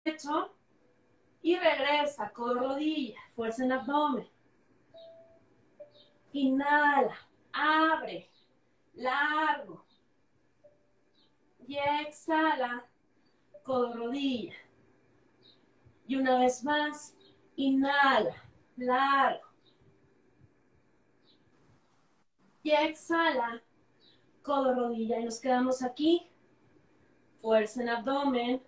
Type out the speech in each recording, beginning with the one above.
derecho y regresa, codo, rodilla, fuerza en abdomen. Inhala, abre, largo. Y exhala, codo, rodilla. Y una vez más, inhala, largo. Y exhala, codo, rodilla. Y nos quedamos aquí. Fuerza en abdomen.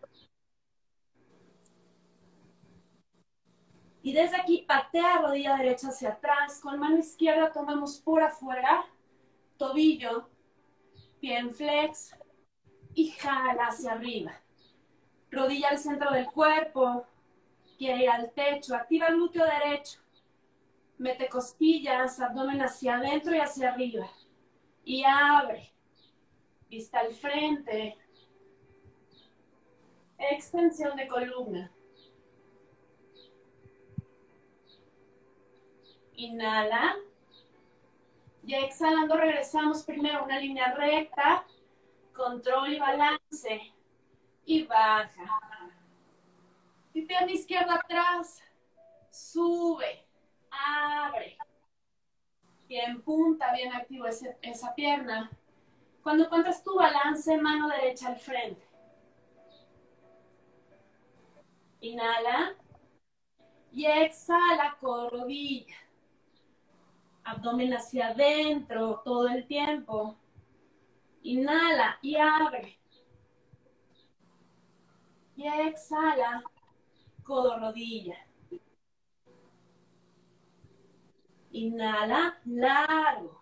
Y desde aquí patea rodilla derecha hacia atrás. Con mano izquierda tomamos por afuera. Tobillo, pie en flex. Y jala hacia arriba. Rodilla al centro del cuerpo. Quiere ir al techo. Activa el glúteo derecho. Mete costillas, abdomen hacia adentro y hacia arriba. Y abre. Vista al frente. Extensión de columna. Inhala. Y exhalando regresamos primero a una línea recta. Control y balance. Y baja. Y pierna izquierda atrás. Sube. Abre. Pie en punta, bien activo esa pierna. Cuando encuentres tu balance, mano derecha al frente. Inhala. Y exhala con rodilla. Abdomen hacia adentro todo el tiempo. Inhala y abre. Y exhala, codo, rodilla. Inhala, largo.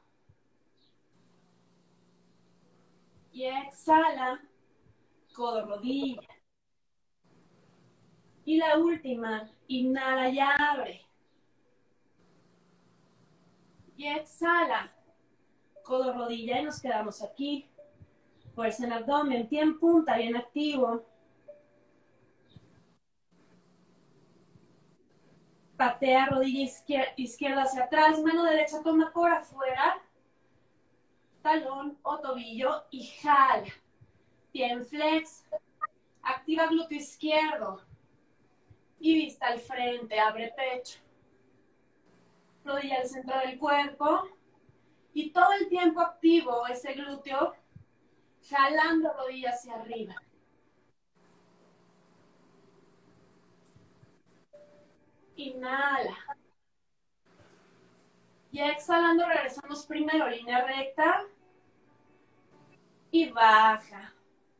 Y exhala, codo, rodilla. Y la última, inhala y abre. Y exhala, codo, rodilla. Y nos quedamos aquí. Fuerza en abdomen, pie en punta, bien activo. Patea rodilla izquierda hacia atrás, mano derecha toma por afuera, talón o tobillo y jala. Pie en flex, activa glúteo izquierdo y vista al frente, abre pecho. Rodilla al centro del cuerpo y todo el tiempo activo ese glúteo, jalando rodilla hacia arriba. Inhala. Y exhalando regresamos primero, línea recta y baja.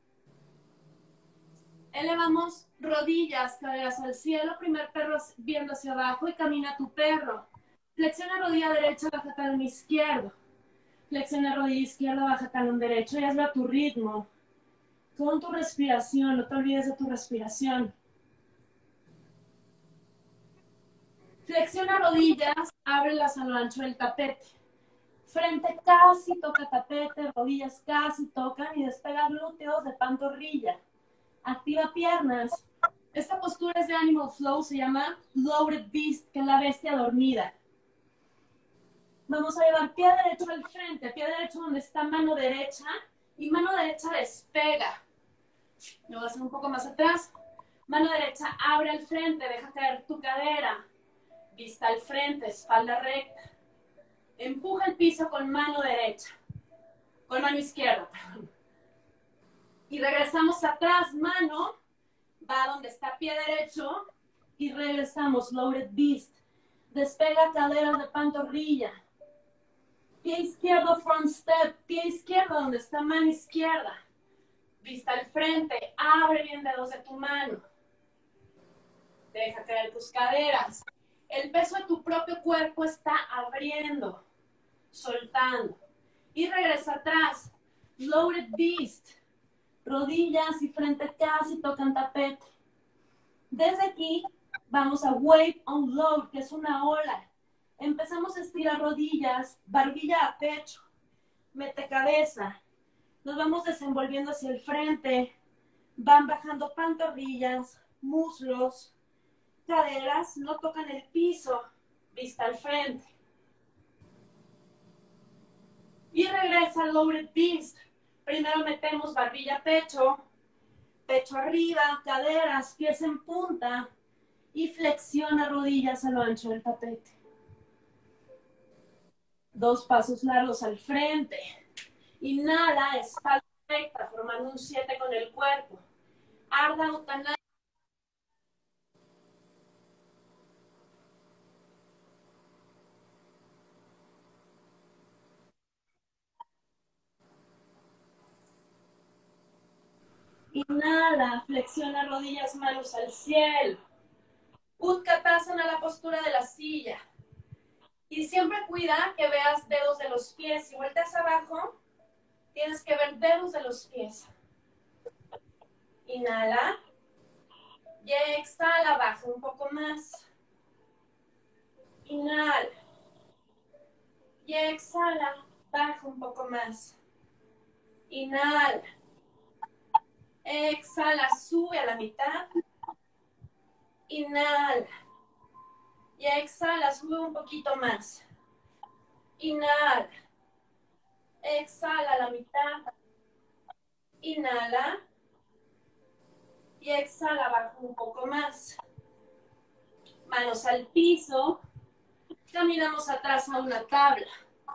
Elevamos rodillas, caderas al cielo, primer perro viendo hacia abajo y camina tu perro. Flexiona rodilla derecha, baja talón izquierdo. Flexiona rodilla izquierda, baja talón derecho y hazlo a tu ritmo. Con tu respiración, no te olvides de tu respiración. Flexiona rodillas, ábrelas a lo ancho del tapete. Frente casi toca tapete, rodillas casi tocan y despega glúteos de pantorrilla. Activa piernas. Esta postura es de Animal Flow, se llama Lowered Beast, que es la bestia dormida. Vamos a llevar pie derecho al frente, pie derecho donde está mano derecha, y mano derecha despega. Lo vas a hacer un poco más atrás. Mano derecha abre al frente, deja caer tu cadera. Vista al frente, espalda recta. Empuja el piso con mano derecha. Con mano izquierda, perdón. Y regresamos atrás, mano va donde está pie derecho y regresamos, Lowered Beast. Despega cadera de pantorrilla. Pie izquierdo, front step. Pie izquierdo donde está mano izquierda. Vista al frente, abre bien dedos de tu mano. Deja caer tus caderas. El peso de tu propio cuerpo está abriendo, soltando. Y regresa atrás, Lowered Beast. Rodillas y frente casi tocan tapete. Desde aquí vamos a wave on load, que es una ola. Empezamos a estirar rodillas, barbilla a pecho, mete cabeza. Nos vamos desenvolviendo hacia el frente. Van bajando pantorrillas, muslos, caderas, no tocan el piso, vista al frente. Y regresa al Lowered Beast. Primero metemos barbilla a pecho, Pecho arriba, caderas, pies en punta y flexiona rodillas a lo ancho del tapete. 2 pasos largos al frente. Inhala, espalda recta, formando un 7 con el cuerpo. Ardha Uttanasana. Inhala, flexiona rodillas, manos al cielo. Utkatasana, la postura de la silla. Y siempre cuida que veas dedos de los pies. Si vueltas abajo, tienes que ver dedos de los pies. Inhala. Y exhala, baja un poco más. Inhala. Y exhala, baja un poco más. Inhala. Exhala, sube a la mitad. Inhala. Y exhala, sube un poquito más. Inhala. Exhala a la mitad. Inhala. Y exhala, baja un poco más. Manos al piso. Caminamos atrás a una tabla.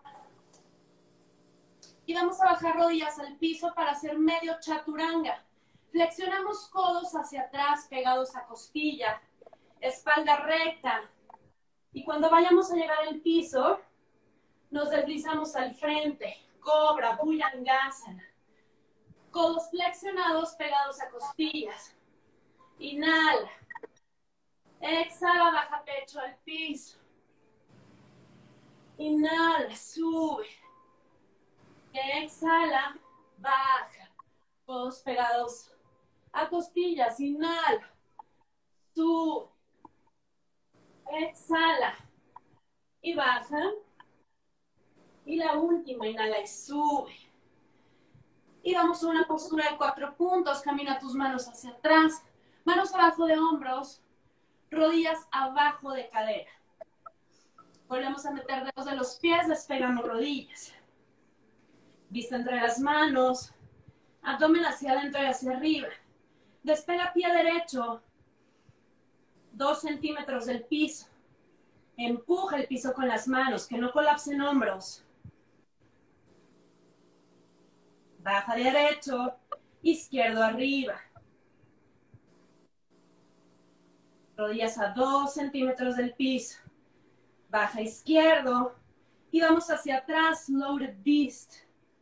Y vamos a bajar rodillas al piso para hacer medio chaturanga. Flexionamos codos hacia atrás, pegados a costilla. Espalda recta. Y cuando vayamos a llegar al piso, nos deslizamos al frente. Cobra, Bhujangasana. Codos flexionados, pegados a costillas. Inhala. Exhala, baja pecho al piso. Inhala, sube. Exhala, baja. Codos pegados a costillas. Inhala, sube. Exhala y baja. Y la última, inhala y sube. Y vamos a una postura de 4 puntos. Camina tus manos hacia atrás. Manos abajo de hombros. Rodillas abajo de cadera. Volvemos a meter dedos de los pies. Despegamos rodillas. Vista entre las manos. Abdomen hacia adentro y hacia arriba. Despega pie derecho. 2 centímetros del piso. Empuja el piso con las manos. Que no colapsen hombros. Baja derecho. Izquierdo arriba. Rodillas a 2 centímetros del piso. Baja izquierdo. Y vamos hacia atrás, loaded beast.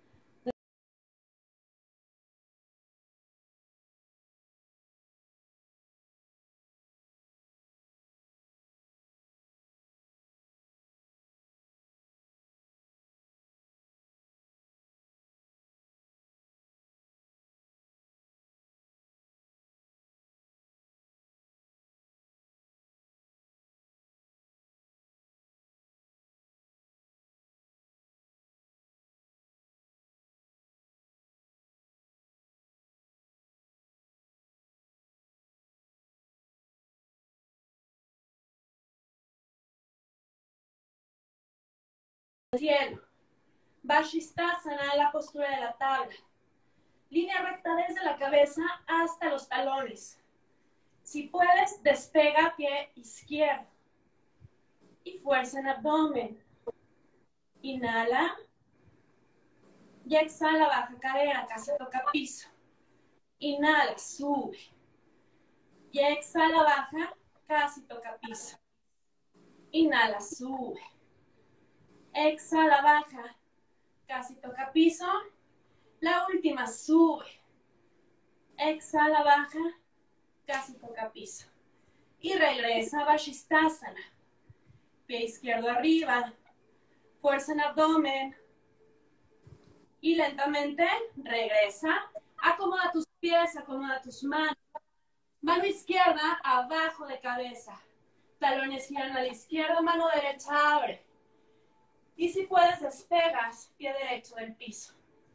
Cielo. Vashisthasana, la postura de la tabla. Línea recta desde la cabeza hasta los talones. Si puedes, despega pie izquierdo. Y fuerza en abdomen. Inhala. Y exhala, baja cadera, casi toca piso. Inhala, sube. Y exhala, baja, casi toca piso. Inhala, sube. Exhala, baja, casi toca piso. La última, sube. Exhala, baja, casi toca piso. Y regresa a Vashisthasana. Pie izquierdo arriba. Fuerza en abdomen. Y lentamente regresa. Acomoda tus pies, acomoda tus manos. Mano izquierda abajo de cabeza. Talones giran a la izquierda, mano derecha abre. Y si puedes, despegas pie derecho del piso.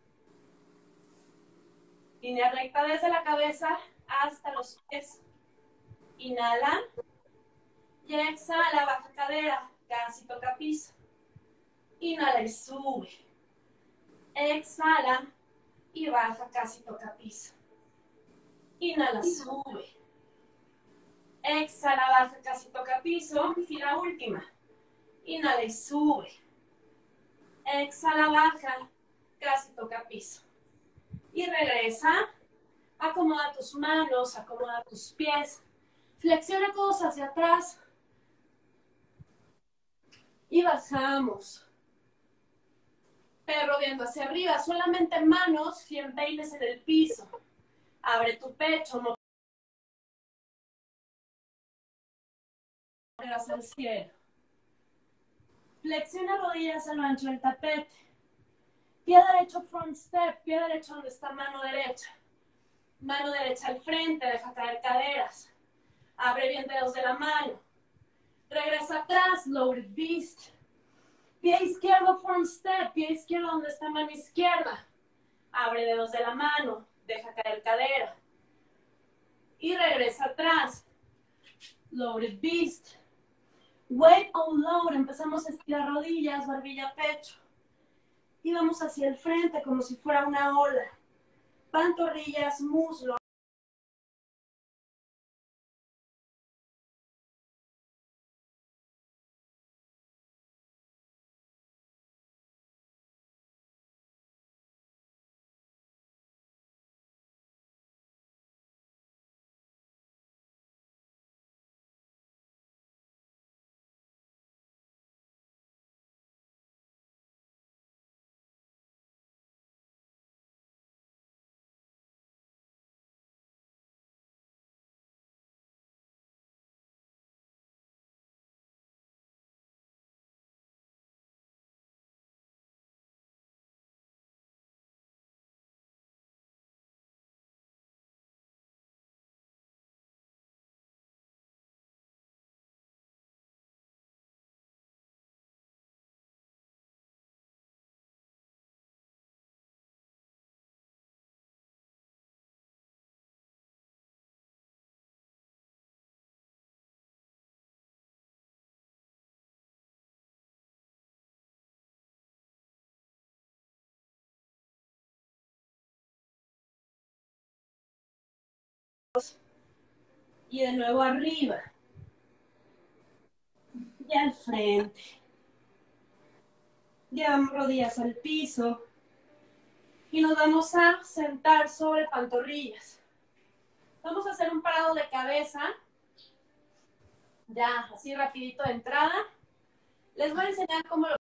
Línea recta desde la cabeza hasta los pies. Inhala. Y exhala, baja cadera, casi toca piso. Inhala y sube. Exhala y baja, casi toca piso. Inhala, sube. Exhala, baja, casi toca piso. Y la última. Inhala y sube. Exhala, baja, casi toca piso. Y regresa. Acomoda tus manos, acomoda tus pies. Flexiona codos hacia atrás. Y bajamos. Perro viendo hacia arriba. Solamente manos y empeines en el piso. Abre tu pecho, no miras al cielo. Flexiona rodillas a lo ancho del tapete. Pie derecho front step, pie derecho donde está mano derecha. Mano derecha al frente, deja caer caderas. Abre bien dedos de la mano. Regresa atrás, lowered beast. Pie izquierdo front step, pie izquierdo donde está mano izquierda. Abre dedos de la mano, deja caer cadera. Y regresa atrás. Lowered beast. Weight on load, empezamos a estirar rodillas, barbilla, pecho. Y vamos hacia el frente como si fuera una ola. Pantorrillas, muslos. Y de nuevo arriba. Y al frente. Llevamos rodillas al piso. Y nos vamos a sentar sobre pantorrillas. Vamos a hacer un parado de cabeza. Ya, así rapidito de entrada. Les voy a enseñar cómo lo...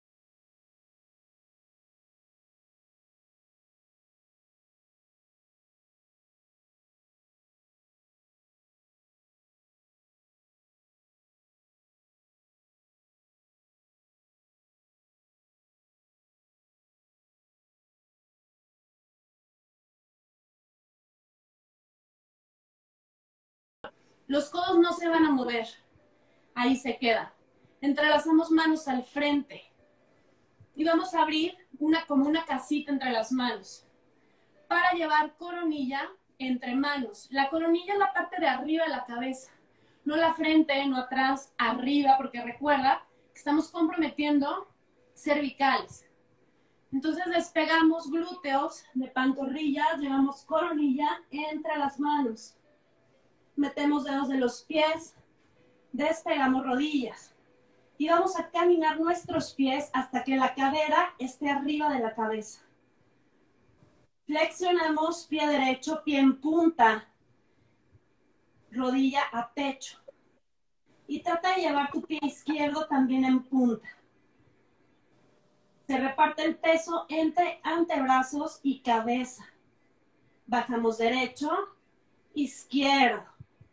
Los codos no se van a mover. Ahí se queda. Entrelazamos manos al frente. Y vamos a abrir como una casita entre las manos. Para llevar coronilla entre manos. La coronilla es la parte de arriba de la cabeza. No la frente, no atrás, arriba, porque recuerda que estamos comprometiendo cervicales. Entonces despegamos glúteos de pantorrillas, llevamos coronilla entre las manos. Metemos dedos de los pies, despegamos rodillas. Y vamos a caminar nuestros pies hasta que la cadera esté arriba de la cabeza. Flexionamos pie derecho, pie en punta, rodilla a pecho. Y trata de llevar tu pie izquierdo también en punta. Se reparte el peso entre antebrazos y cabeza. Bajamos derecho, izquierdo.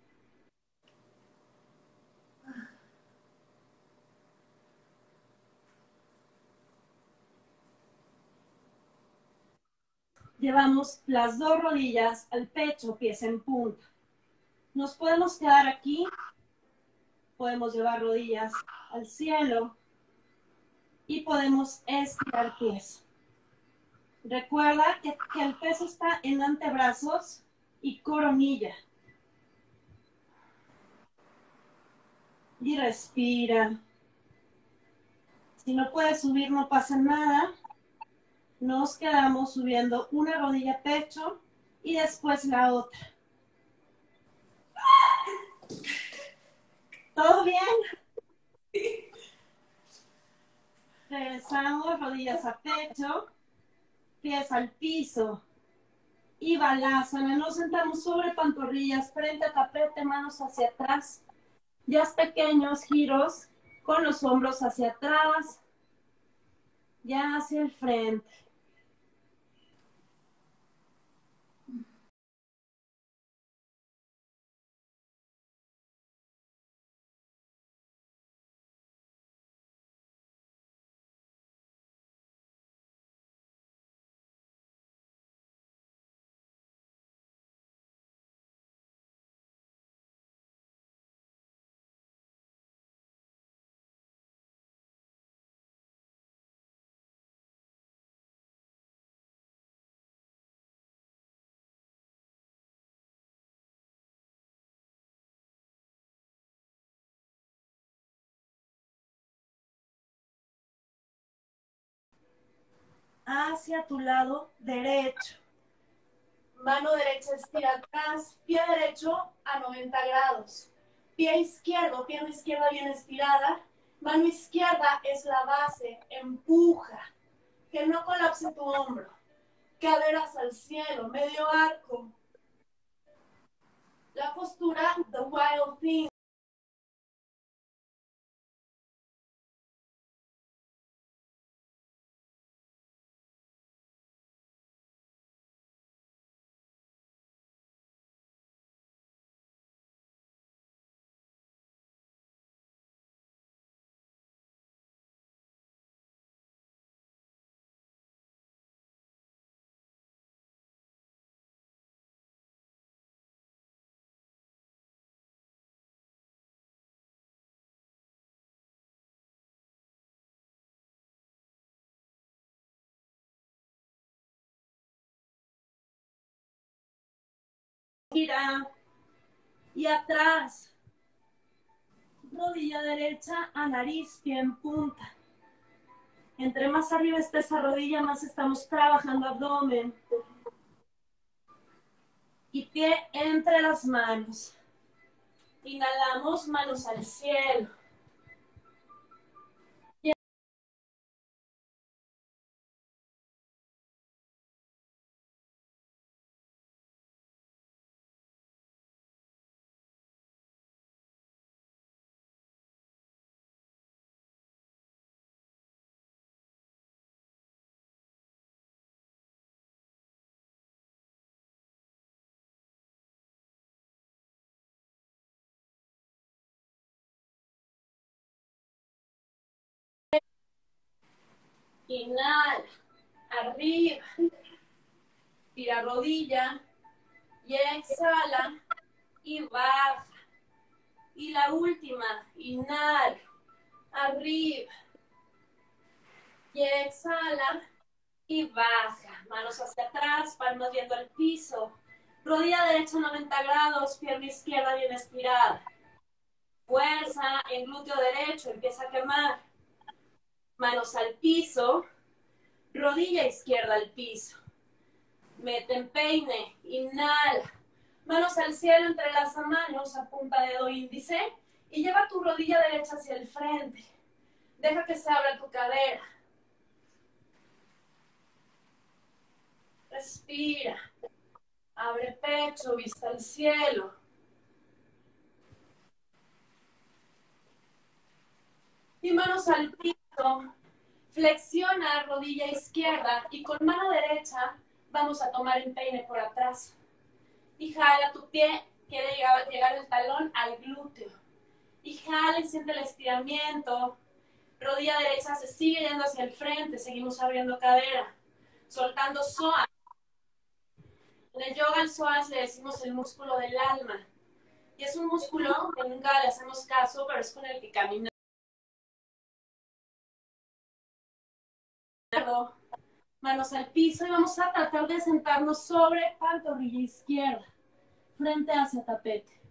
Llevamos las dos rodillas al pecho, pies en punta. Nos podemos quedar aquí. Podemos llevar rodillas al cielo. Y podemos estirar pies. Recuerda que el peso está en antebrazos y coronilla. Y respira. Si no puedes subir, no pasa nada. Nos quedamos subiendo una rodilla a pecho y después la otra. ¿Todo bien? Regresamos, rodillas a pecho, pies al piso y balasana. Nos sentamos sobre pantorrillas, frente a tapete, manos hacia atrás. Ya pequeños giros con los hombros hacia atrás, ya hacia el frente. Hacia tu lado derecho. Mano derecha estira atrás, pie derecho a 90 grados. Pie izquierdo, pierna izquierda bien estirada. Mano izquierda es la base, empuja. Que no colapse tu hombro. Caderas al cielo, medio arco. La postura The Wild Thing. Gira y atrás. Rodilla derecha a nariz, pie en punta. Entre más arriba esté esa rodilla, más estamos trabajando abdomen. Y pie entre las manos. Inhalamos, manos al cielo. Inhala, arriba, tira rodilla y exhala y baja. Y la última, inhala, arriba y exhala y baja. Manos hacia atrás, palmas viendo al piso. Rodilla derecha 90 grados, pierna izquierda bien estirada. Fuerza en glúteo derecho, empieza a quemar. Manos al piso, rodilla izquierda al piso. Mete en peine, inhala. Manos al cielo, entrelaza manos, apunta dedo índice y lleva tu rodilla derecha hacia el frente. Deja que se abra tu cadera. Respira. Abre pecho, vista al cielo. Y manos al piso. Flexiona rodilla izquierda y con mano derecha vamos a tomar el peine por atrás. Y jala tu pie, quiere llegar el talón al glúteo. Y jala y siente el estiramiento. Rodilla derecha se sigue yendo hacia el frente, seguimos abriendo cadera. Soltando psoas. En el yoga al psoas le decimos el músculo del alma. Y es un músculo que nunca le hacemos caso, pero es con el que caminamos. Manos al piso y vamos a tratar de sentarnos sobre pantorrilla izquierda, frente hacia tapete.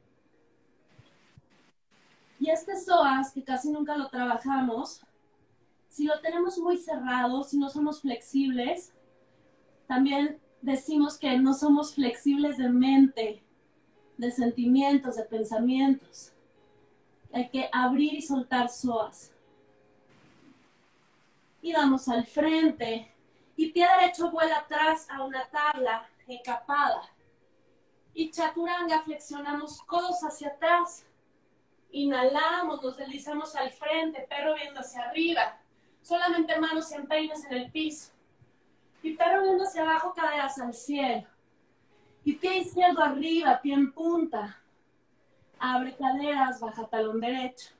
Y este psoas, que casi nunca lo trabajamos, si lo tenemos muy cerrado, si no somos flexibles, también decimos que no somos flexibles de mente, de sentimientos, de pensamientos. Hay que abrir y soltar psoas. Y vamos al frente. Y pie derecho vuela atrás a una tabla encapada. Y chaturanga, flexionamos codos hacia atrás. Inhalamos, nos deslizamos al frente, perro viendo hacia arriba. Solamente manos y empeines en el piso. Y perro viendo hacia abajo, caderas al cielo. Y pie izquierdo arriba, pie en punta. Abre caderas, baja talón derecho.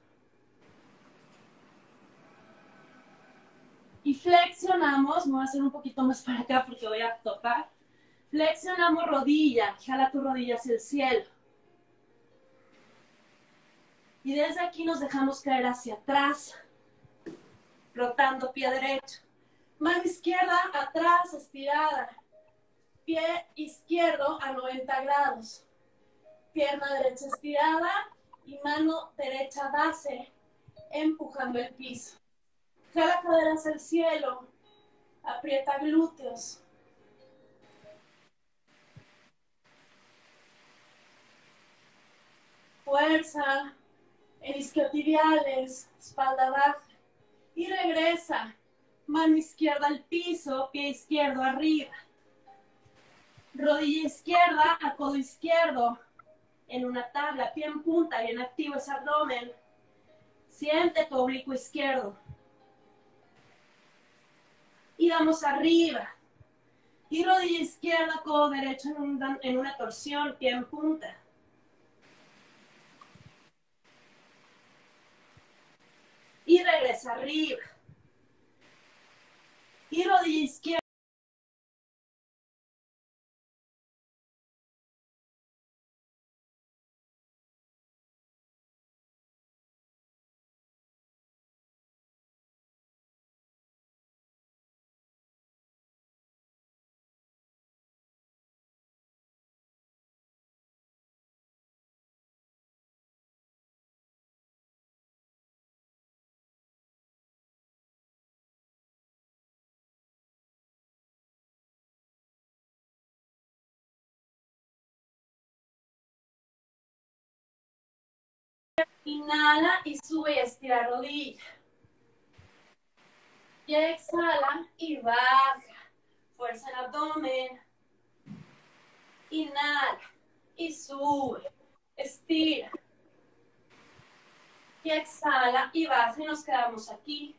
Y flexionamos, me voy a hacer un poquito más para acá porque voy a tocar. Flexionamos rodilla, jala tu rodilla hacia el cielo. Y desde aquí nos dejamos caer hacia atrás, rotando pie derecho. Mano izquierda atrás, estirada. Pie izquierdo a 90 grados. Pierna derecha estirada y mano derecha base, empujando el piso. Jala caderas al cielo, aprieta glúteos. Fuerza en isquiotibiales, espalda baja. Y regresa. Mano izquierda al piso, pie izquierdo arriba. Rodilla izquierda a codo izquierdo en una tabla, pie en punta, bien activo ese abdomen. Siente tu oblicuo izquierdo. Y vamos arriba. Y rodilla izquierda, codo derecho en una torsión, pie en punta. Y regresa arriba. Y rodilla izquierda. Inhala y sube y estira rodilla. Y exhala y baja. Fuerza en el abdomen. Inhala y sube. Estira. Y exhala y baja y nos quedamos aquí.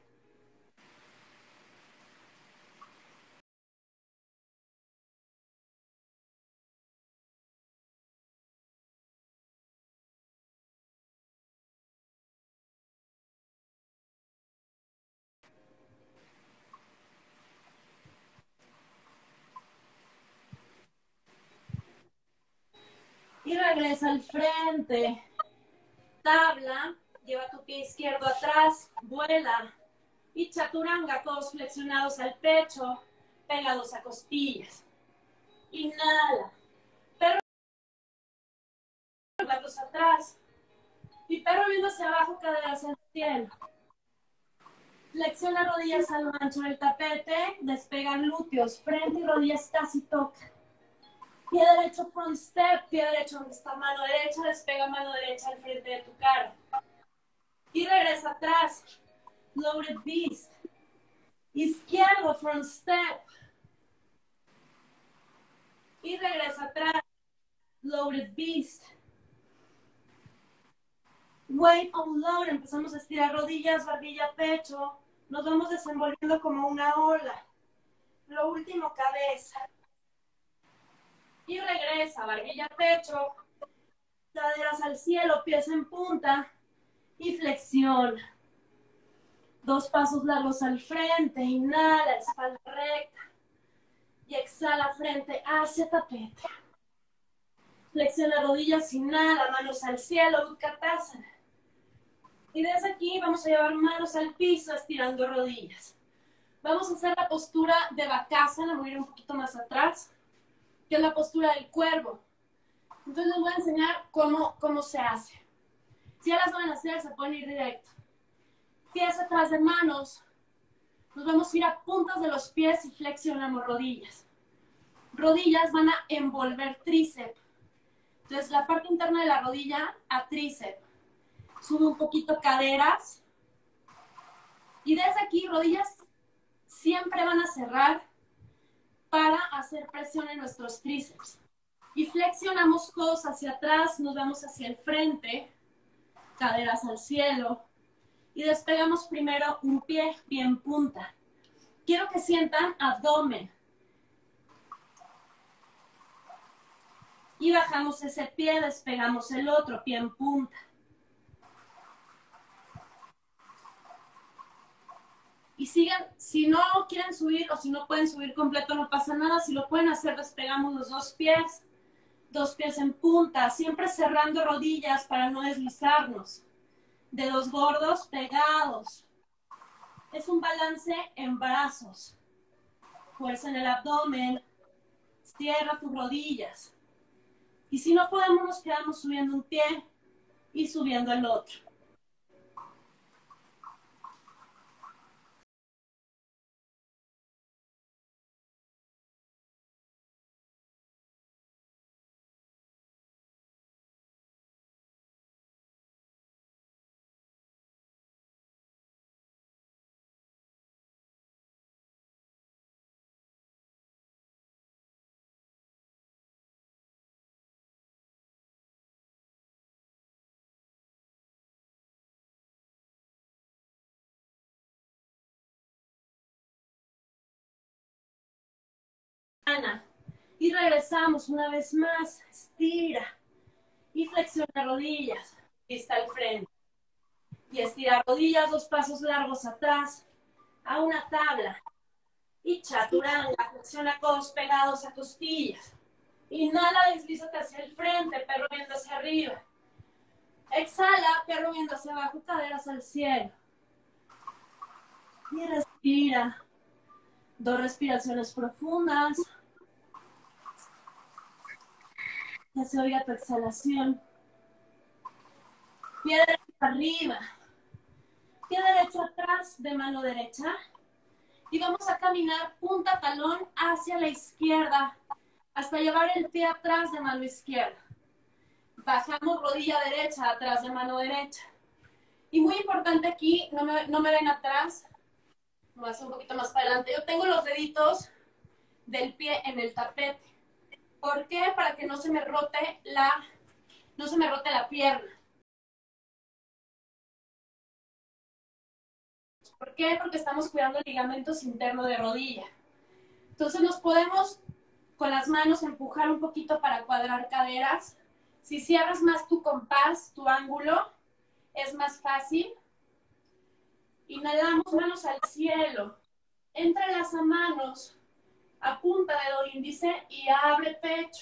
Y regresa al frente. Tabla, lleva tu pie izquierdo atrás, vuela. Y chaturanga, codos flexionados al pecho, pegados a costillas. Inhala. Perro brazos atrás. Y perro viendo hacia abajo, caderas al cielo. Flexiona rodillas a lo ancho del tapete, despega glúteos, frente y rodillas casi tocan. Pie derecho front step, pie derecho donde está mano derecha, despega mano derecha al frente de tu cara. Y regresa atrás, loaded beast. Izquierdo front step. Y regresa atrás, loaded beast. Weight on load, empezamos a estirar rodillas, barbilla, pecho. Nos vamos desenvolviendo como una ola. Lo último, cabeza. Y regresa, barbilla, pecho, caderas al cielo, pies en punta y flexiona. 2 pasos largos al frente, inhala, espalda recta y exhala frente hacia tapete. Flexiona rodillas, inhala, manos al cielo, Utkatasana. Y desde aquí vamos a llevar manos al piso, estirando rodillas. Vamos a hacer la postura de Bakasana, voy a ir un poquito más atrás, que es la postura del cuervo. Entonces les voy a enseñar cómo se hace. Si ya las van a hacer, se pueden ir directo. Pies atrás de manos. Nos vamos a ir a puntas de los pies y flexionamos rodillas. Rodillas van a envolver tríceps. Entonces la parte interna de la rodilla a tríceps. Sube un poquito caderas. Y desde aquí, rodillas siempre van a cerrar para hacer presión en nuestros tríceps. Y flexionamos codos hacia atrás, nos vamos hacia el frente, caderas al cielo. Y despegamos primero un pie en punta. Quiero que sientan abdomen. Y bajamos ese pie, despegamos el otro pie en punta. Y sigan, si no quieren subir o si no pueden subir completo, no pasa nada. Si lo pueden hacer, despegamos los dos pies en punta, siempre cerrando rodillas para no deslizarnos. Dedos gordos pegados. Es un balance en brazos. Fuerza en el abdomen. Cierra tus rodillas. Y si no podemos, nos quedamos subiendo un pie y subiendo el otro. Y regresamos una vez más. Estira. Y flexiona rodillas. Y está al frente. Y estira rodillas, 2 pasos largos atrás. A una tabla. Y chaturanga. Flexiona codos pegados a costillas. Inhala, deslízate hacia el frente, perro viendo hacia arriba. Exhala, perro viendo hacia abajo, caderas al cielo. Y respira. 2 respiraciones profundas. Que se oiga tu exhalación. Pie derecho arriba. Pie derecho atrás de mano derecha. Y vamos a caminar punta talón hacia la izquierda hasta llevar el pie atrás de mano izquierda. Bajamos rodilla derecha atrás de mano derecha. Y muy importante aquí, no me ven atrás, me voy a hacer un poquito más para adelante. Yo tengo los deditos del pie en el tapete. ¿Por qué? Para que no se me rote la pierna. ¿Por qué? Porque estamos cuidando ligamentos internos de rodilla. Entonces nos podemos con las manos empujar un poquito para cuadrar caderas. Si cierras más tu compás, tu ángulo, es más fácil. Inhalamos, manos al cielo. Entrelaza manos a punta dedo índice y abre pecho.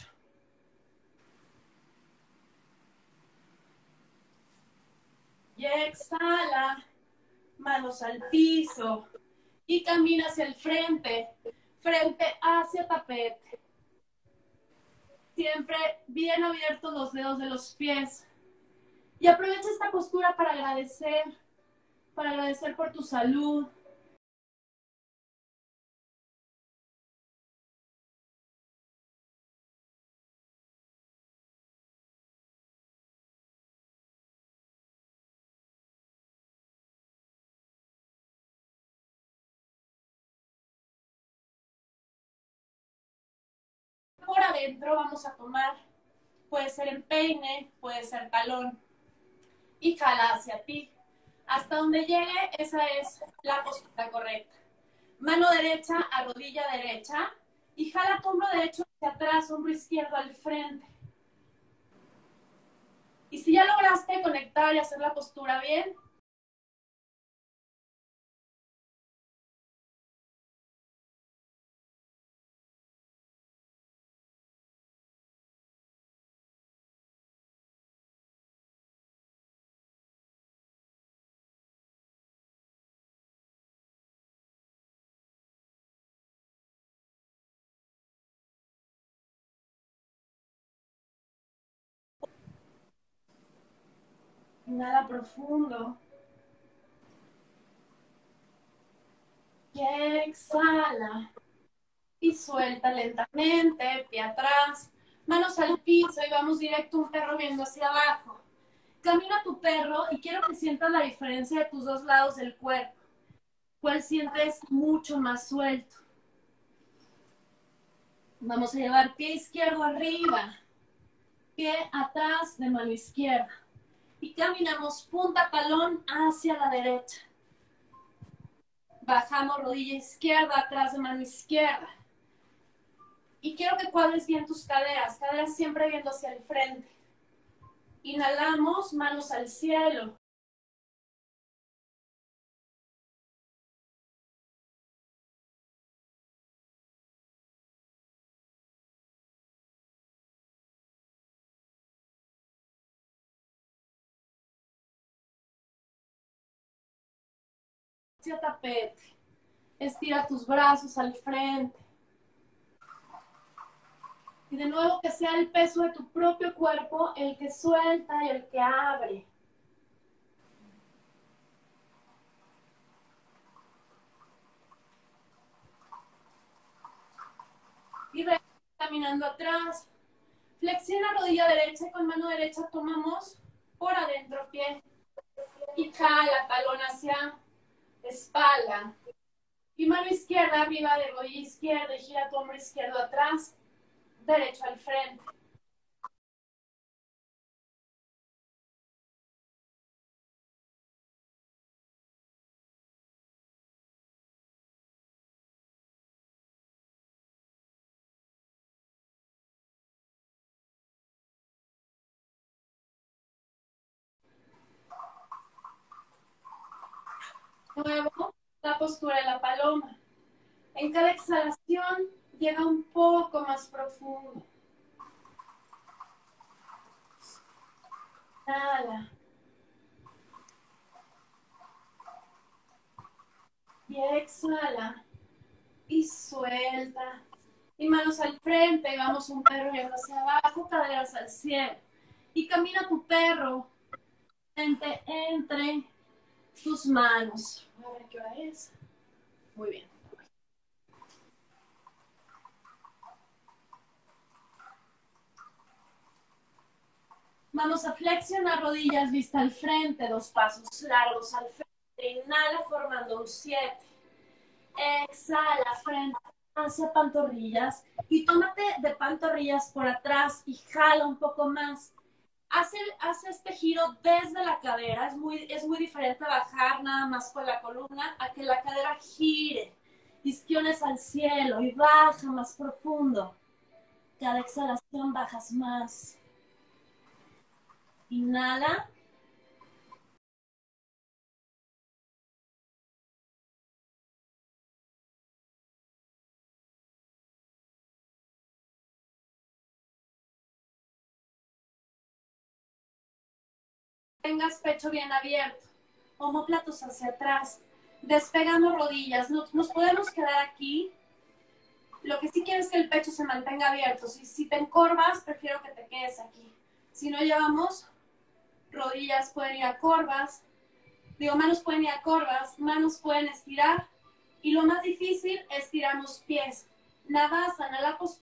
Y exhala, manos al piso. Y camina hacia el frente, frente hacia tapete. Siempre bien abiertos los dedos de los pies. Y aprovecha esta postura para agradecer por tu salud. Por adentro vamos a tomar, puede ser empeine, puede ser talón. Y jala hacia ti. Hasta donde llegue, esa es la postura correcta. Mano derecha a rodilla derecha y jala tu hombro derecho hacia atrás, hombro izquierdo al frente. Y si ya lograste conectar y hacer la postura bien, inhala profundo. Y exhala. Y suelta lentamente, pie atrás, manos al piso y vamos directo un perro viendo hacia abajo. Camina tu perro y quiero que sientas la diferencia de tus dos lados del cuerpo. ¿Cuál sientes mucho más suelto? Vamos a llevar pie izquierdo arriba, pie atrás de mano izquierda. Y caminamos punta talón hacia la derecha. Bajamos rodilla izquierda atrás de mano izquierda. Y quiero que cuadres bien tus caderas, caderas siempre viendo hacia el frente. Inhalamos, manos al cielo. Hacia tapete. Estira tus brazos al frente. Y de nuevo que sea el peso de tu propio cuerpo el que suelta y el que abre. Y ve caminando atrás. Flexiona rodilla derecha y con mano derecha tomamos por adentro pie. Y jala talón hacia espalda. Y mano izquierda arriba de rodilla izquierda y gira tu hombro izquierdo atrás, derecho al frente. Nuevo, la postura de la paloma. En cada exhalación llega un poco más profundo. Inhala. Y exhala. Y suelta. Y manos al frente. Y vamos un perro y hacia abajo, caderas al cielo. Y camina tu perro entre tus manos. A ver qué hora es. Muy bien. Vamos a flexionar rodillas, vista al frente, 2 pasos largos al frente. Inhala formando un 7. Exhala, frente hacia pantorrillas. Y tómate de pantorrillas por atrás y jala un poco más. Hace este giro desde la cadera. Es muy diferente bajar nada más con la columna a que la cadera gire. Isquiones al cielo y baja más profundo. Cada exhalación bajas más. Inhala. Tengas pecho bien abierto, omóplatos hacia atrás, despegando rodillas. Nos podemos quedar aquí. Lo que sí quiero es que el pecho se mantenga abierto. Si te encorvas, prefiero que te quedes aquí. Si no llevamos, rodillas pueden ir a corvas, manos pueden ir a corvas, manos pueden estirar. Y lo más difícil es tirar los pies. Navasana, la postura.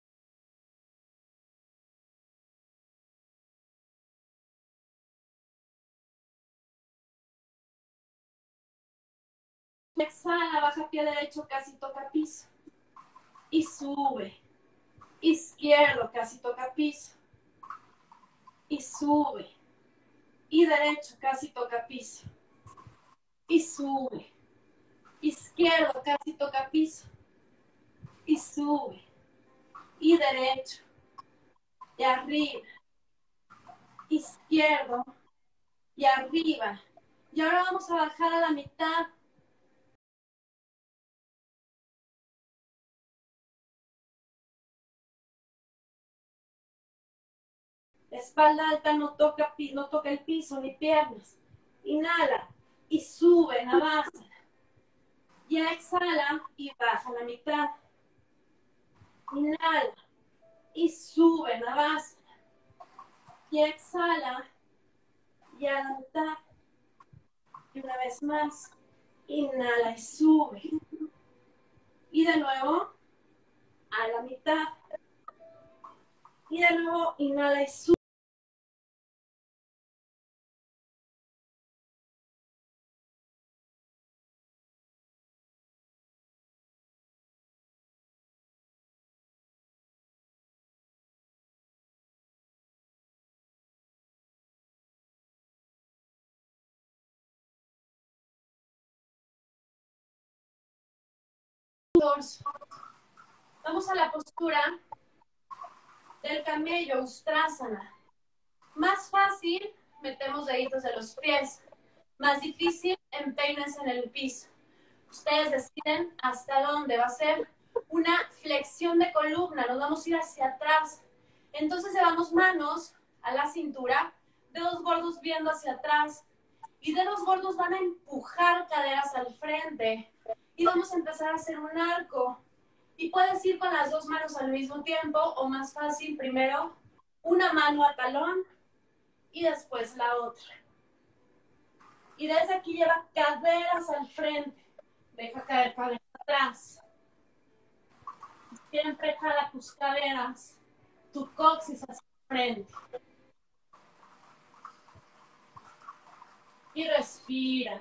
Exhala, baja pie derecho, casi toca piso. Y sube. Izquierdo, casi toca piso. Y sube. Y derecho, casi toca piso. Y sube. Izquierdo, casi toca piso. Y sube. Y derecho. Y arriba. Izquierdo. Y arriba. Y ahora vamos a bajar a la mitad. Espalda alta, no toca el piso ni piernas. Inhala y sube, Navasana. Y exhala y baja a la mitad. Inhala y sube, Navasana. Y exhala y a la mitad. Y una vez más, inhala y sube. Y de nuevo, a la mitad. Y de nuevo, inhala y sube. torso. Vamos a la postura del camello, Ustrasana. Más fácil, metemos deditos de los pies. Más difícil, empeínense en el piso. Ustedes deciden hasta dónde. Va a ser una flexión de columna. Nos vamos a ir hacia atrás. Entonces llevamos manos a la cintura, dedos gordos viendo hacia atrás. Y dedos gordos van a empujar caderas al frente. Y vamos a empezar a hacer un arco. Y puedes ir con las dos manos al mismo tiempo, o más fácil, primero una mano a talón y después la otra. Y desde aquí lleva caderas al frente. Deja caer cabeza atrás. Siempre jala tus caderas, tu coxis hacia el frente. Y respira.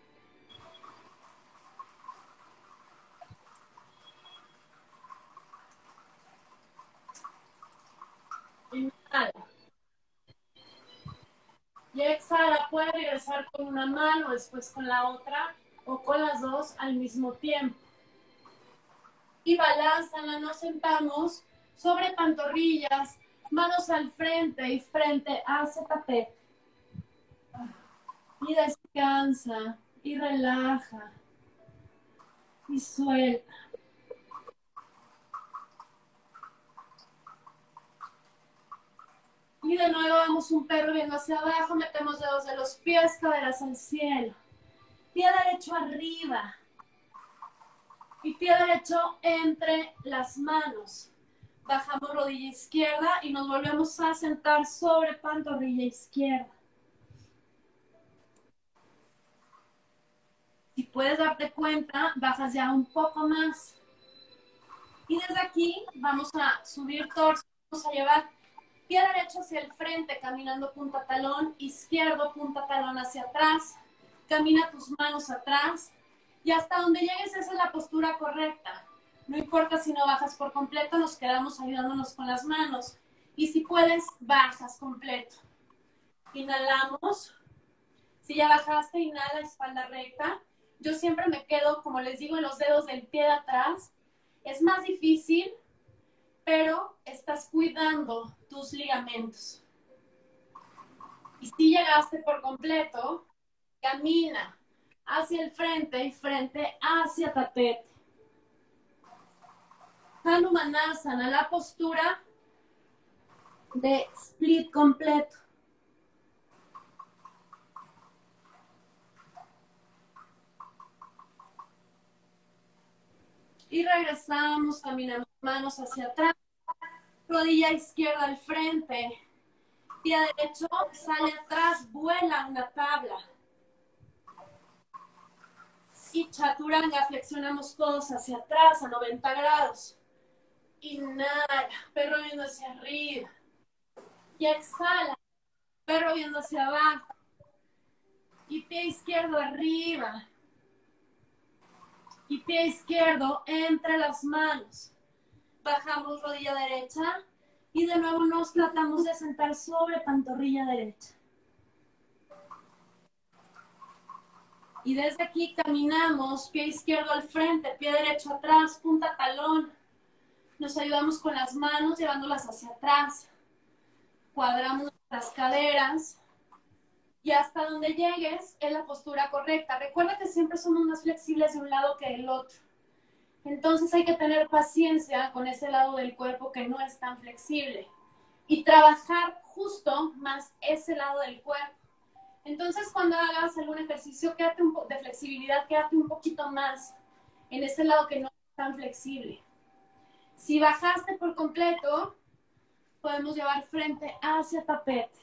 Inhala. Y exhala, puede regresar con una mano, después con la otra, o con las dos al mismo tiempo. Y balánzala, nos sentamos sobre pantorrillas, manos al frente y frente hacia tapete. Y descansa, y relaja, y suelta. Y de nuevo damos un perro viendo hacia abajo, metemos dedos de los pies, caderas al cielo. Pie derecho arriba. Y pie derecho entre las manos. Bajamos rodilla izquierda y nos volvemos a sentar sobre pantorrilla izquierda. Si puedes darte cuenta, bajas ya un poco más. Y desde aquí vamos a subir torso, vamos a llevar pie derecho hacia el frente, caminando punta talón, izquierdo, punta talón hacia atrás. Camina tus manos atrás y hasta donde llegues esa es la postura correcta. No importa si no bajas por completo, nos quedamos ayudándonos con las manos. Y si puedes, bajas completo. Inhalamos. Si ya bajaste, inhala, espalda recta. Yo siempre me quedo, como les digo, en los dedos del pie de atrás. Es más difícil, pero estás cuidando tus ligamentos. Y si llegaste por completo, camina hacia el frente y frente hacia tapete. Hanumanasana, la postura de split completo. Y regresamos, caminamos manos hacia atrás, rodilla izquierda al frente, pie derecho sale atrás, vuela una tabla. Y chaturanga, flexionamos codos hacia atrás a 90 grados. Inhala, perro viendo hacia arriba. Y exhala, perro viendo hacia abajo. Y pie izquierdo arriba. Y pie izquierdo entre las manos. Bajamos rodilla derecha. Y de nuevo nos tratamos de sentar sobre pantorrilla derecha. Y desde aquí caminamos, pie izquierdo al frente, pie derecho atrás, punta talón. Nos ayudamos con las manos, llevándolas hacia atrás. Cuadramos las caderas. Y hasta donde llegues es la postura correcta. Recuerda que siempre somos más flexibles de un lado que del otro. Entonces hay que tener paciencia con ese lado del cuerpo que no es tan flexible. Y trabajar justo más ese lado del cuerpo. Entonces, cuando hagas algún ejercicio de flexibilidad, quédate un poquito más en ese lado que no es tan flexible. Si bajaste por completo, podemos llevar frente hacia tapete.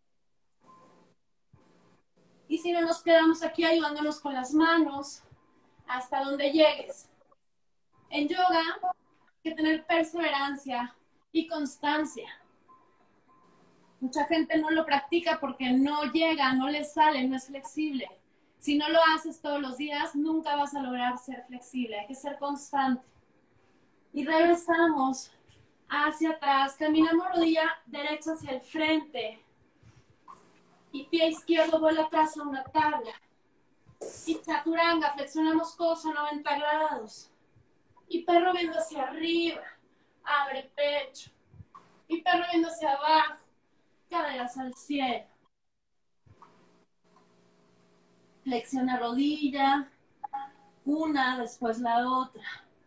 Y si no, nos quedamos aquí ayudándonos con las manos hasta donde llegues. En yoga hay que tener perseverancia y constancia. Mucha gente no lo practica porque no llega, no le sale, no es flexible. Si no lo haces todos los días, nunca vas a lograr ser flexible. Hay que ser constante. Y regresamos hacia atrás. Caminamos rodilla derecha hacia el frente. Y pie izquierdo vuela atrás a una tabla. Y chaturanga, flexionamos codos a 90 grados. Y perro viendo hacia arriba. Abre pecho. Y perro viendo hacia abajo. Caderas al cielo. Flexiona rodilla. Una, después la otra.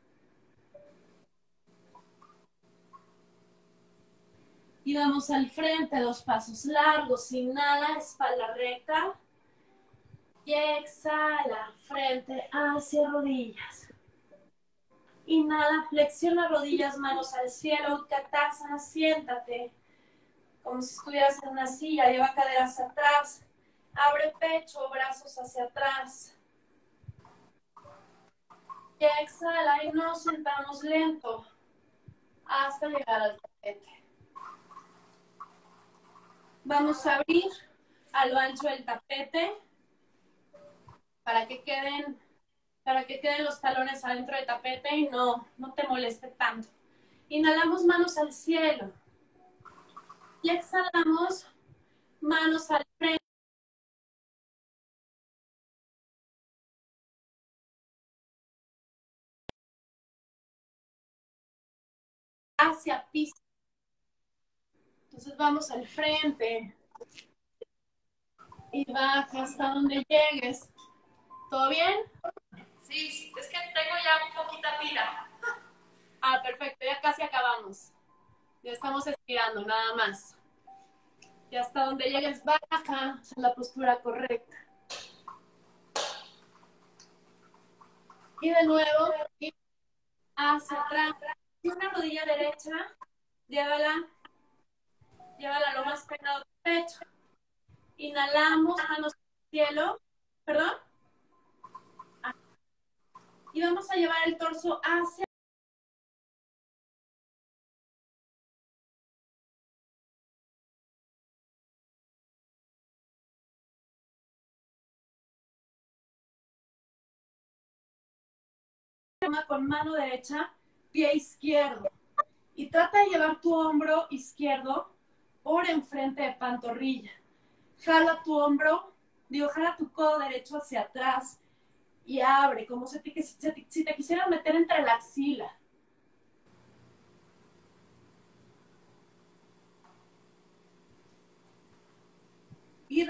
Y vamos al frente, 2 pasos largos. Inhala, espalda recta. Y exhala, frente hacia rodillas. Inhala, flexiona rodillas, manos al cielo. Utkatasana, siéntate. Como si estuvieras en una silla. Lleva caderas atrás. Abre pecho, brazos hacia atrás. Y exhala y nos sentamos lento hasta llegar al tapete. Vamos a abrir a lo ancho del tapete para que queden los talones adentro del tapete y no te moleste tanto. Inhalamos, manos al cielo. Y exhalamos, manos al frente. Hacia piso. Entonces vamos al frente y baja hasta donde llegues. ¿Todo bien? Sí, es que tengo ya poquita pila. Ah, perfecto, ya casi acabamos. Ya estamos estirando, nada más. Y hasta donde llegues, baja en la postura correcta. Y de nuevo, hacia atrás. Y una rodilla derecha, llévala lo más pegado al pecho. Inhalamos, manos al cielo. ¿Perdón? Y vamos a llevar el torso con mano derecha, pie izquierdo. Y trata de llevar tu hombro izquierdo por enfrente de pantorrilla. Jala tu hombro, jala tu codo derecho hacia atrás y abre, como si te quisieras meter entre la axila. Y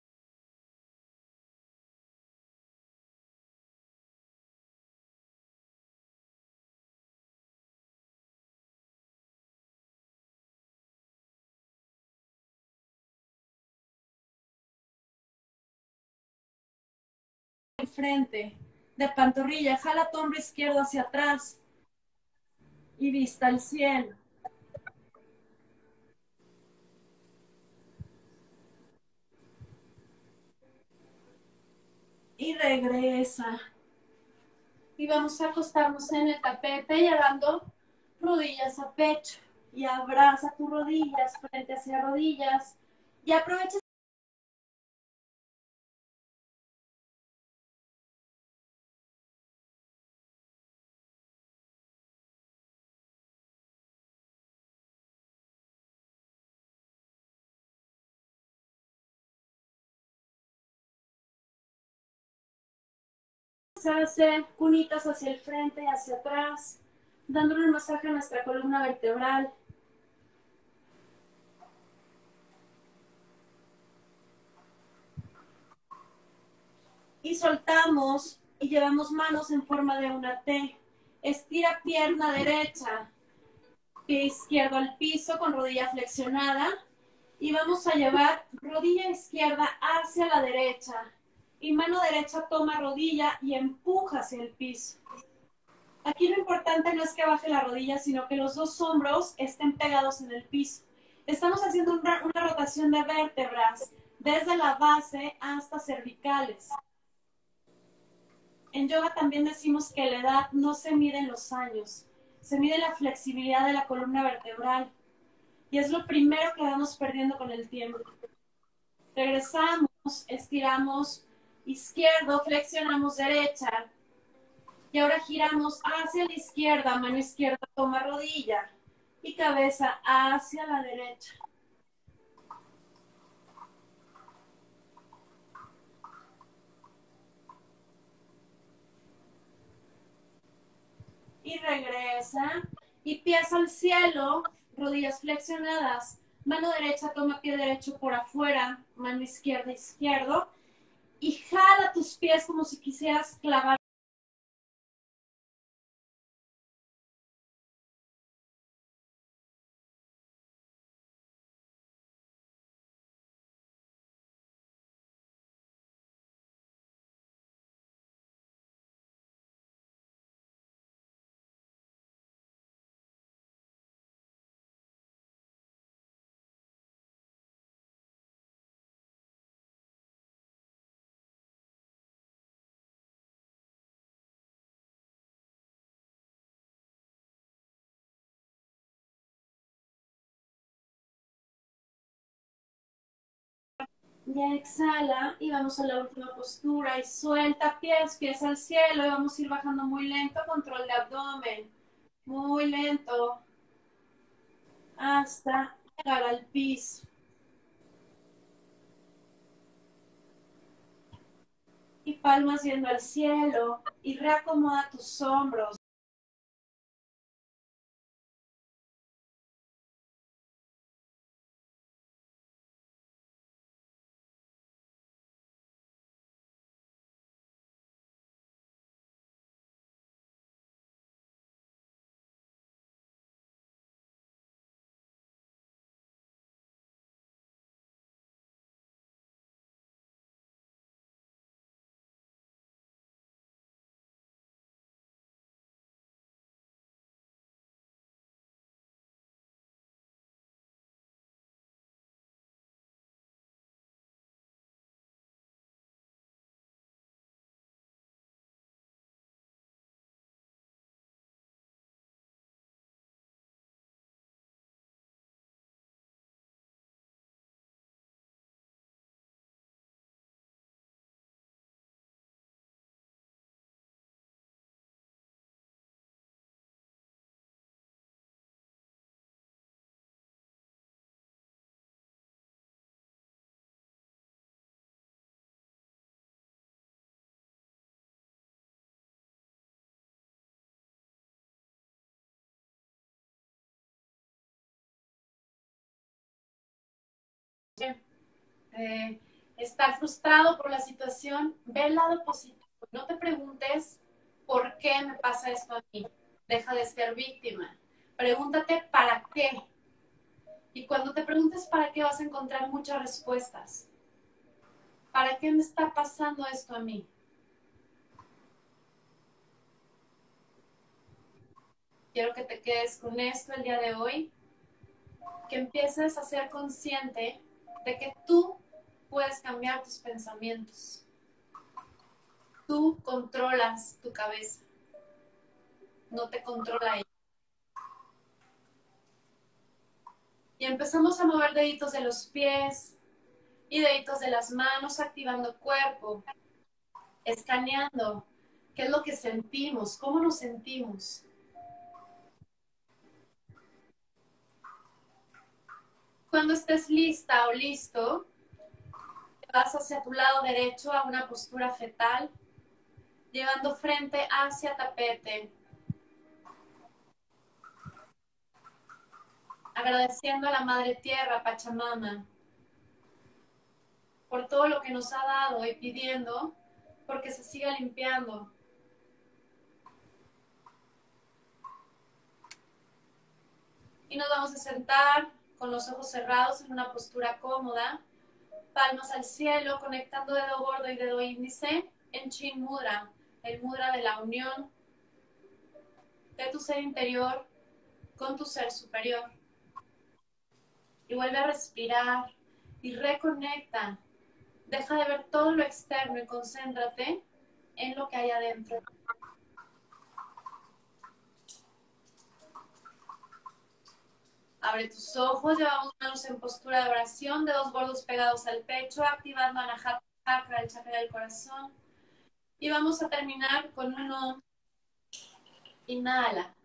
frente de pantorrilla, jala tu hombro izquierdo hacia atrás y vista al cielo. Y regresa. Y vamos a acostarnos en el tapete llevando rodillas a pecho. Y abraza tus rodillas, frente hacia rodillas. Y aprovecha hacer cunitas hacia el frente y hacia atrás, dándole un masaje a nuestra columna vertebral. Y soltamos y llevamos manos en forma de una T. Estira pierna derecha, pie izquierdo al piso con rodilla flexionada. Y vamos a llevar rodilla izquierda hacia la derecha. Y mano derecha toma rodilla y empuja hacia el piso. Aquí lo importante no es que baje la rodilla, sino que los 2 hombros estén pegados en el piso. Estamos haciendo una rotación de vértebras desde la base hasta cervicales. En yoga también decimos que la edad no se mide en los años, se mide la flexibilidad de la columna vertebral. Y es lo primero que vamos perdiendo con el tiempo. Regresamos, estiramos izquierdo, flexionamos derecha. Y ahora giramos hacia la izquierda, mano izquierda toma rodilla y cabeza hacia la derecha. Y cabeza y pies al cielo, rodillas flexionadas. Mano derecha toma pie derecho por afuera, mano izquierda izquierdo y jala tus pies como si quisieras clavar. Ya exhala y vamos a la última postura y suelta pies, pies al cielo y vamos a ir bajando muy lento, control de abdomen, muy lento hasta llegar al piso. Y palmas yendo al cielo y reacomoda tus hombros. Estar frustrado por la situación, ve el lado positivo. No te preguntes por qué me pasa esto a mí. Deja de ser víctima. Pregúntate para qué. Y cuando te preguntes para qué vas a encontrar muchas respuestas. ¿Para qué me está pasando esto a mí? Quiero que te quedes con esto el día de hoy, que empieces a ser consciente de que tú puedes cambiar tus pensamientos. Tú controlas tu cabeza, no te controla ella. Y empezamos a mover deditos de los pies y deditos de las manos, activando cuerpo, escaneando qué es lo que sentimos, cómo nos sentimos. Cuando estés lista o listo, vas hacia tu lado derecho a una postura fetal, llevando frente hacia tapete, agradeciendo a la Madre Tierra, Pachamama, por todo lo que nos ha dado y pidiendo porque se siga limpiando. Y nos vamos a sentar con los ojos cerrados en una postura cómoda, palmas al cielo, conectando dedo gordo y dedo índice en Chin Mudra, el mudra de la unión de tu ser interior con tu ser superior. Y vuelve a respirar y reconecta. Deja de ver todo lo externo y concéntrate en lo que hay adentro. Abre tus ojos, llevamos manos en postura de oración, dedos gordos pegados al pecho, activando Anahata Chakra, el chakra del corazón. Y vamos a terminar con uno. Inhala.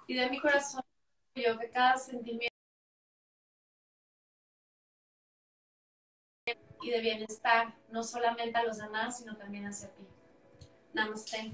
Y de mi corazón, yo que cada sentimiento y de bienestar, no solamente a los demás, sino también hacia ti. Namaste.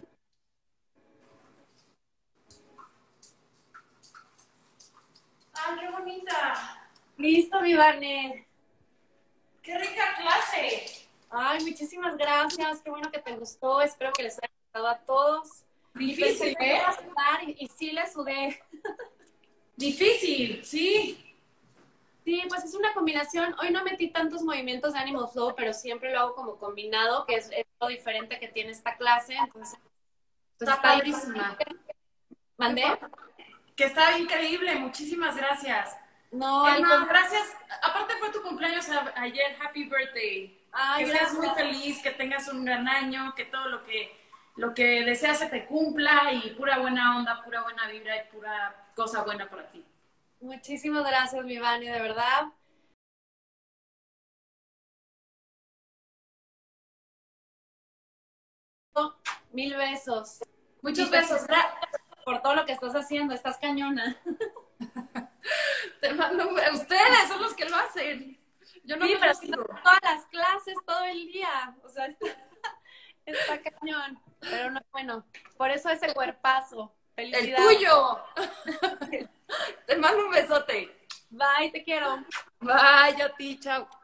¡Ay, qué bonita! Listo, mi Vane. ¡Qué rica clase! Ay, muchísimas gracias. Qué bueno que te gustó. Espero que les haya gustado a todos. Difícil, ¿eh? Y sí le sudé. Difícil, sí. Sí, pues es una combinación. Hoy no metí tantos movimientos de Animal Flow, pero siempre lo hago como combinado, que es lo diferente que tiene esta clase. Entonces, pues Está padrísima. ¿Mandé? Que está increíble, muchísimas gracias. No, Emma, gracias. Aparte fue tu cumpleaños ayer, happy birthday. Ay, Que seas gracias. muy feliz, que tengas un gran año, que todo lo que deseas se te cumpla y pura buena onda, pura buena vibra y pura cosa buena para ti. Muchísimas gracias, mi Vani, de verdad. Mil besos. Muchos besos. Por todo lo que estás haciendo, estás cañona. Te mando ustedes son los que lo hacen. Yo no Sí, me pero sigo. todas las clases, todo el día. O sea, está cañón. Pero no, bueno, por eso ese cuerpazo. ¡El Felicidades. tuyo! Te mando un besote. Bye, te quiero. Bye, a ti, chao.